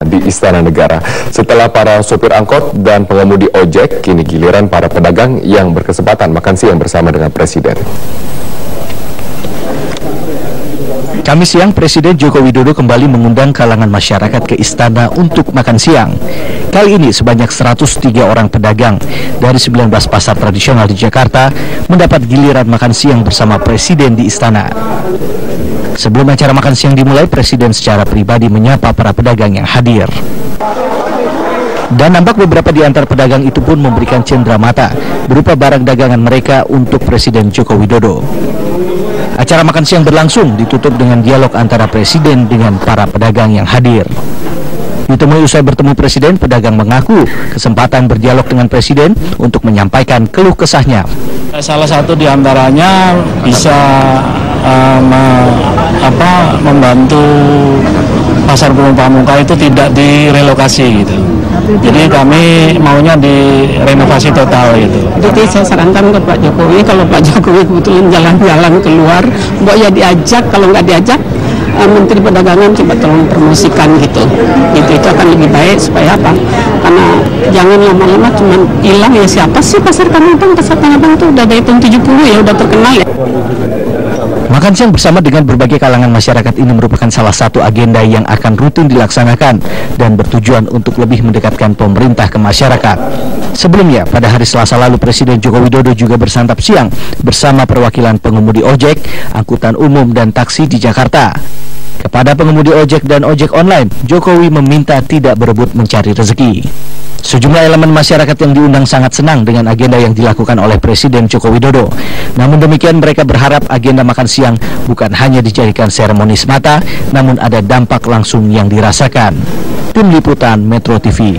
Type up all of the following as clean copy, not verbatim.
di Istana Negara. Setelah para sopir angkot dan pengemudi ojek, kini giliran para pedagang yang berkesempatan makan siang bersama dengan Presiden. Kamis siang, Presiden Joko Widodo kembali mengundang kalangan masyarakat ke istana untuk makan siang. Kali ini sebanyak 103 orang pedagang dari 19 pasar tradisional di Jakarta mendapat giliran makan siang bersama Presiden di istana. Sebelum acara makan siang dimulai, Presiden secara pribadi menyapa para pedagang yang hadir. Dan nampak beberapa di antara pedagang itu pun memberikan cenderamata berupa barang dagangan mereka untuk Presiden Joko Widodo. Acara makan siang berlangsung ditutup dengan dialog antara Presiden dengan para pedagang yang hadir. Ditemui usai bertemu Presiden, pedagang mengaku kesempatan berdialog dengan Presiden untuk menyampaikan keluh kesahnya. Salah satu di antaranya bisa membantu pasar Gunung Pramuka itu tidak direlokasi gitu. Jadi kami maunya direnovasi total gitu. Jadi saya sarankan ke Pak Jokowi, kalau Pak Jokowi kebetulan jalan-jalan keluar, mbok ya diajak, kalau nggak diajak Menteri Perdagangan coba tolong promosikan gitu. Itu akan lebih baik supaya apa? Karena jangan lama-lama cuma hilang ya, siapa sih Pasar Tanah Abang? Pasar Tanah Abang itu udah dari tahun 70 ya, udah terkenal ya. Makan siang bersama dengan berbagai kalangan masyarakat ini merupakan salah satu agenda yang akan rutin dilaksanakan dan bertujuan untuk lebih mendekatkan pemerintah ke masyarakat. Sebelumnya, pada hari Selasa lalu, Presiden Joko Widodo juga bersantap siang bersama perwakilan pengemudi ojek, angkutan umum, dan taksi di Jakarta. Kepada pengemudi ojek dan ojek online, Jokowi meminta tidak berebut mencari rezeki. Sejumlah elemen masyarakat yang diundang sangat senang dengan agenda yang dilakukan oleh Presiden Joko Widodo. Namun demikian, mereka berharap agenda makan siang bukan hanya dijadikan seremoni semata, namun ada dampak langsung yang dirasakan. Tim Liputan Metro TV.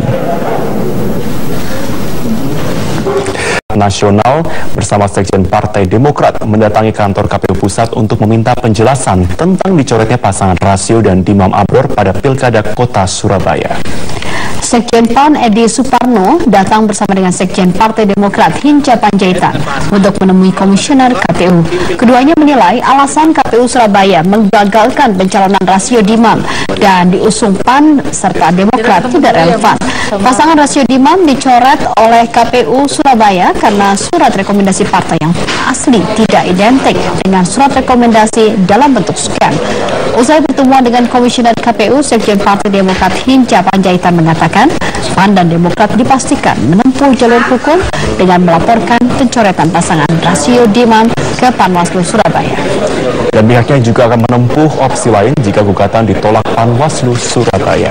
Nasional bersama Sekjen Partai Demokrat mendatangi kantor KPU Pusat untuk meminta penjelasan tentang dicoretnya pasangan Rasio dan Dimam Abror pada Pilkada Kota Surabaya. Sekjen PAN Edi Suparno datang bersama dengan Sekjen Partai Demokrat Hinca Panjaitan untuk menemui Komisioner KPU. Keduanya menilai alasan KPU Surabaya menggagalkan pencalonan Rasio Dimam dan diusung PAN serta Demokrat tidak relevan. Pasangan Rasio Dimam dicoret oleh KPU Surabaya karena surat rekomendasi partai yang asli tidak identik dengan surat rekomendasi dalam bentuk scan. Usai pertemuan dengan Komisioner KPU, Sekjen Partai Demokrat Hinca Panjaitan mengatakan PAN dan Demokrat dipastikan menempuh jalur hukum dengan melaporkan pencoretan pasangan Rasio Dimam ke Panwaslu Surabaya. Dan pihaknya juga akan menempuh opsi lain jika gugatan ditolak Panwaslu Surabaya.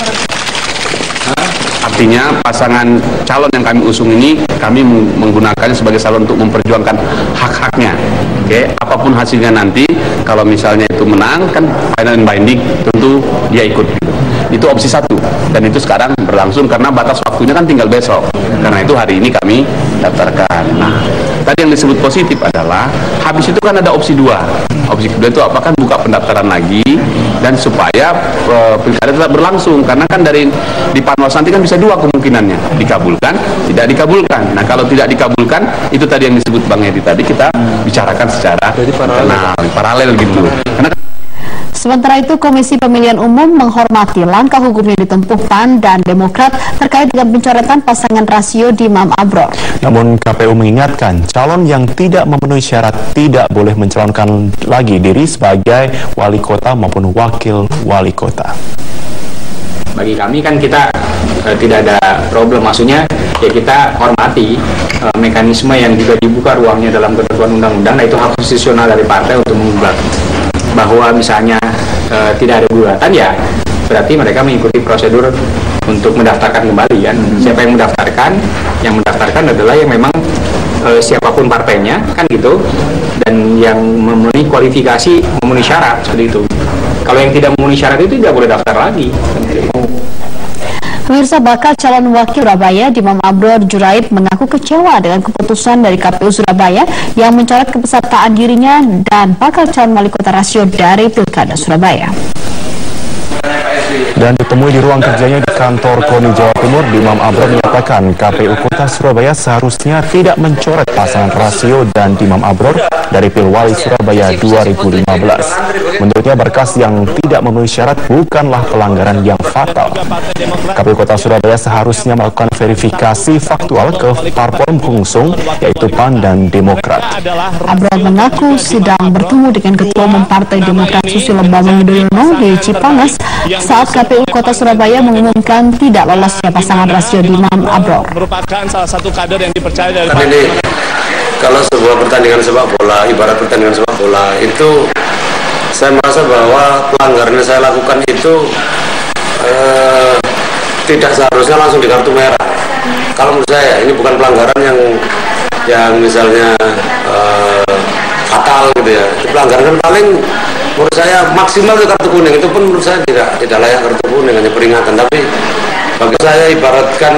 Artinya pasangan calon yang kami usung ini kami menggunakannya sebagai calon untuk memperjuangkan hak-haknya. Oke, apapun hasilnya nanti, kalau misalnya itu menang kan final and binding, tentu dia ikut. Itu opsi satu, dan itu sekarang berlangsung karena batas waktunya kan tinggal besok. Karena itu hari ini kami daftarkan. Nah, tadi yang disebut positif adalah habis itu kan ada opsi dua. Opsi kedua itu apakah buka pendaftaran lagi dan supaya pilkada tetap berlangsung, karena kan dari di Panwas nanti kan bisa dua kemungkinannya, dikabulkan, tidak dikabulkan. Nah, kalau tidak dikabulkan, itu tadi yang disebut Bang Edi tadi, kita bicarakan secara paralel gitu. Karena Sementara itu, Komisi Pemilihan Umum menghormati langkah hukum yang ditempuh PAN dan Demokrat terkait dengan pencoretan pasangan Rasio Dimam Abror. Namun KPU mengingatkan calon yang tidak memenuhi syarat tidak boleh mencalonkan lagi diri sebagai wali kota maupun wakil wali kota. Bagi kami kan kita tidak ada problem, maksudnya ya kita hormati mekanisme yang juga dibuka ruangnya dalam ketentuan undang-undang. Nah, itu hak konstitusional dari partai untuk menggugat. Bahwa misalnya tidak ada gugatan, ya berarti mereka mengikuti prosedur untuk mendaftarkan kembali kan. Siapa yang mendaftarkan? Yang mendaftarkan adalah yang memang siapapun partainya kan gitu, dan yang memenuhi kualifikasi, memenuhi syarat seperti itu. Kalau yang tidak memenuhi syarat itu tidak boleh daftar lagi. Pemirsa, bakal calon wakil Surabaya Dimam Abror Juraib mengaku kecewa dengan keputusan dari KPU Surabaya yang mencoret kepesertaan dirinya dan bakal calon wali kota Rasio dari Pilkada Surabaya. Dan ditemui di ruang kerjanya di kantor KONI Jawa Timur, Dimam Abror menyatakan KPU Kota Surabaya seharusnya tidak mencoret pasangan Rasio dan Dimam Abror dari Pilwali Surabaya 2015. Menurutnya berkas yang tidak memenuhi syarat bukanlah pelanggaran yang fatal. KPU Kota Surabaya seharusnya melakukan verifikasi faktual ke parpol pengusung yaitu PAN dan Demokrat. Abror mengaku sedang bertemu dengan Ketua Umum Partai Demokrat Susilo Bambang Yudhoyono di Cipanas saat KPU Kota Surabaya mengumumkan tidak lolosnya pasangan Rasio Dimam Abror. Merupakan salah satu kader yang dipercaya dari ini. Kalau sebuah pertandingan sepak bola, ibarat pertandingan sepak bola, itu saya merasa bahwa pelanggaran yang saya lakukan itu tidak seharusnya langsung di kartu merah. Kalau menurut saya ini bukan pelanggaran yang misalnya fatal gitu ya. Pelanggaran kan paling menurut saya maksimal ke kartu kuning, itu pun menurut saya tidak layak kartu kuning, hanya peringatan. Tapi bagi saya ibaratkan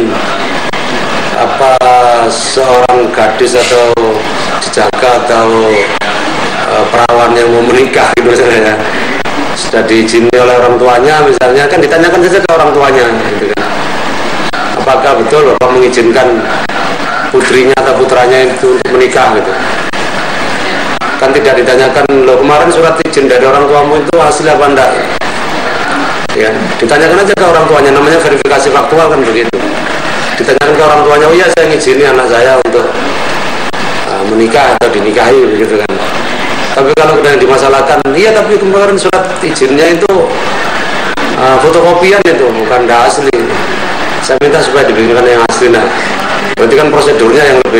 seorang gadis atau jejaka atau perawan yang mau menikah gitu misalnya, sudah diizini oleh orang tuanya misalnya, kan ditanyakan saja ke orang tuanya gitu kan, apakah betul Bapak mengizinkan putrinya atau putranya itu untuk menikah gitu. Kan tidak ditanyakan, loh kemarin surat izin dari orang tuamu itu asli apa enggak ya, ditanyakan aja ke orang tuanya, namanya verifikasi faktual kan begitu. Ditanyakan ke orang tuanya, oh iya saya ngizini anak saya untuk menikah atau dinikahi begitu kan. Tapi kalau kemudian dimasalahkan, iya tapi kemarin surat izinnya itu fotokopian itu, bukan asli. Saya minta supaya dibikinkan yang asli. Nah, berarti kan prosedurnya yang lebih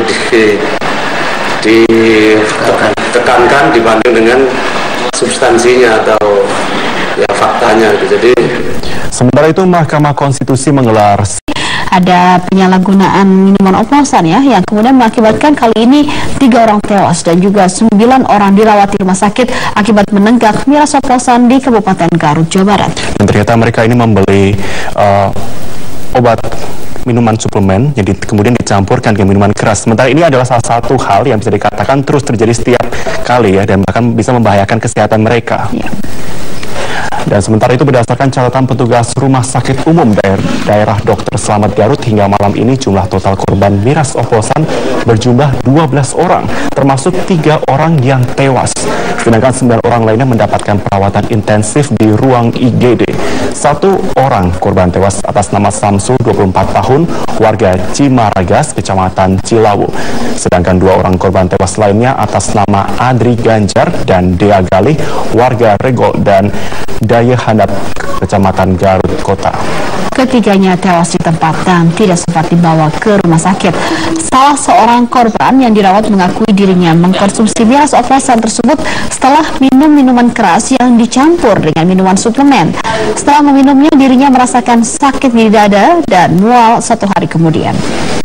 ditekankan dibanding dengan substansinya atau ya faktanya gitu. Jadi sementara itu Mahkamah Konstitusi menggelar ada penyalahgunaan minuman oplosan ya, yang kemudian mengakibatkan kali ini 3 orang tewas dan juga 9 orang dirawat di rumah sakit akibat menenggak miras oplosan di Kabupaten Garut, Jawa Barat. Dan ternyata mereka ini membeli obat minuman suplemen yang kemudian dicampurkan dengan minuman keras. Sementara ini adalah salah satu hal yang bisa dikatakan terus terjadi setiap kali ya, dan bahkan bisa membahayakan kesehatan mereka. Ya. Dan sementara itu berdasarkan catatan petugas Rumah Sakit Umum Daerah Dr. Slamet Garut, hingga malam ini jumlah total korban miras oplosan berjumlah 12 orang, termasuk 3 orang yang tewas. Sedangkan 9 orang lainnya mendapatkan perawatan intensif di ruang IGD. 1 orang korban tewas atas nama Samsul, 24 tahun, warga Cimaragas, Kecamatan Cilawu. Sedangkan 2 orang korban tewas lainnya atas nama Adri Ganjar dan Dea Galih, warga Regol dan Daya Handap, Kecamatan Garut Kota. Ketiganya tewas di tempat dan tidak sempat dibawa ke rumah sakit. Salah seorang korban yang dirawat mengakui dirinya mengkonsumsi miras oplosan tersebut setelah minum minuman keras yang dicampur dengan minuman suplemen. Setelah meminumnya, dirinya merasakan sakit di dada dan mual 1 hari kemudian.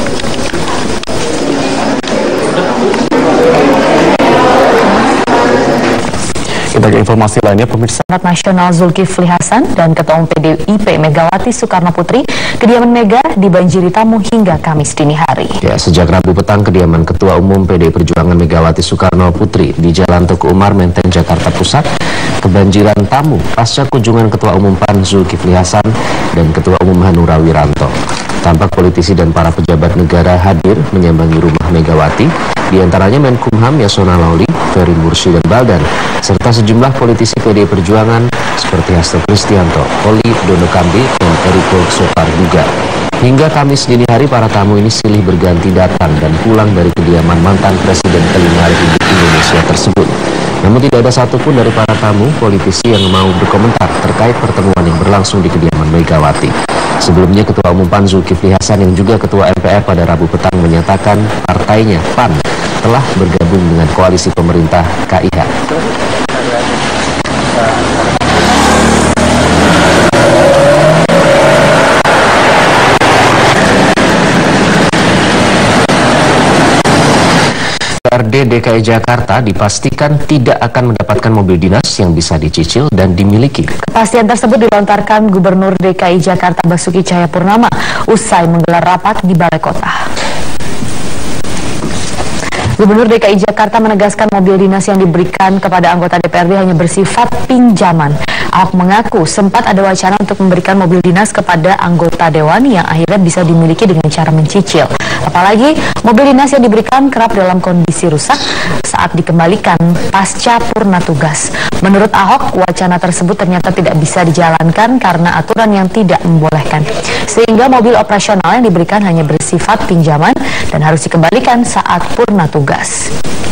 Kita ke informasi lainnya, pemirsa. Nasional Zulkifli Hasan dan Ketua Umum PDIP Megawati Soekarno Putri, kediaman Mega dibanjiri tamu hingga Kamis dini hari. Ya, sejak Rabu petang kediaman Ketua Umum PDI Perjuangan Megawati Soekarno Putri di Jalan Tuku Umar, Menteng, Jakarta Pusat kebanjiran tamu pasca kunjungan Ketua Umum PAN Zulkifli Hasan dan Ketua Umum Hanura Wiranto. Tampak politisi dan para pejabat negara hadir menyambangi rumah Megawati, diantaranya Menkumham Yasona Lawli, Ferry Mursi dan Baldan, serta sejumlah politisi PDI Perjuangan seperti Hasto Kristianto, Oli Dono Kambi, dan Eriko Sotarduga. Hingga Kamis dini hari, para tamu ini silih berganti datang dan pulang dari kediaman mantan Presiden kelima Republik Indonesia tersebut. Namun tidak ada satupun dari para tamu politisi yang mau berkomentar terkait pertemuan yang berlangsung di kediaman Megawati. Sebelumnya, Ketua Umum PAN Zulkifli Hasan yang juga Ketua MPR pada Rabu petang menyatakan partainya PAN telah bergabung dengan koalisi pemerintah KIH. DPRD DKI Jakarta dipastikan tidak akan mendapatkan mobil dinas yang bisa dicicil dan dimiliki. Kepastian tersebut dilontarkan Gubernur DKI Jakarta Basuki Cahayapurnama usai menggelar rapat di Balai Kota. Gubernur DKI Jakarta menegaskan mobil dinas yang diberikan kepada anggota DPRD hanya bersifat pinjaman. Ahok mengaku sempat ada wacana untuk memberikan mobil dinas kepada anggota dewan yang akhirnya bisa dimiliki dengan cara mencicil. Apalagi mobil dinas yang diberikan kerap dalam kondisi rusak saat dikembalikan pasca purna tugas. Menurut Ahok, wacana tersebut ternyata tidak bisa dijalankan karena aturan yang tidak membolehkan. Sehingga mobil operasional yang diberikan hanya bersifat pinjaman dan harus dikembalikan saat purna tugas.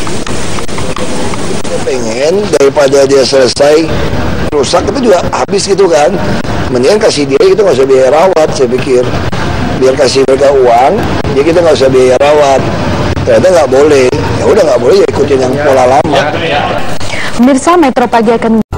Pengen daripada dia selesai rusak itu juga habis gitu kan, mendingan kasih dia gitu, nggak usah biaya rawat. Saya pikir biar kasih mereka uang, jadi kita nggak usah biaya rawat. Ternyata nggak boleh, ya udah nggak boleh, ya ikutin yang pola lama. Pemirsa, Metro Pagi akan